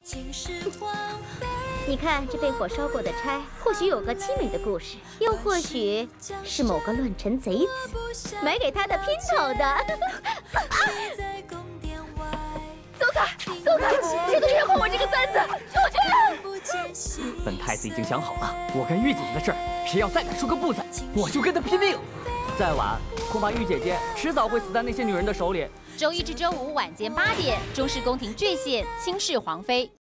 你看这被火烧过的钗，或许有个凄美的故事，又或许是某个乱臣贼子买给他的姘头的。走开，走开！谁都别碰我这个簪子！出去！ 本太子已经想好了，我跟玉姐姐的事儿，谁要再敢说个不字，我就跟他拼命。再晚，恐怕玉姐姐迟早会死在那些女人的手里。 周一至周五晚间8点，中视宫廷巨献《倾世皇妃》。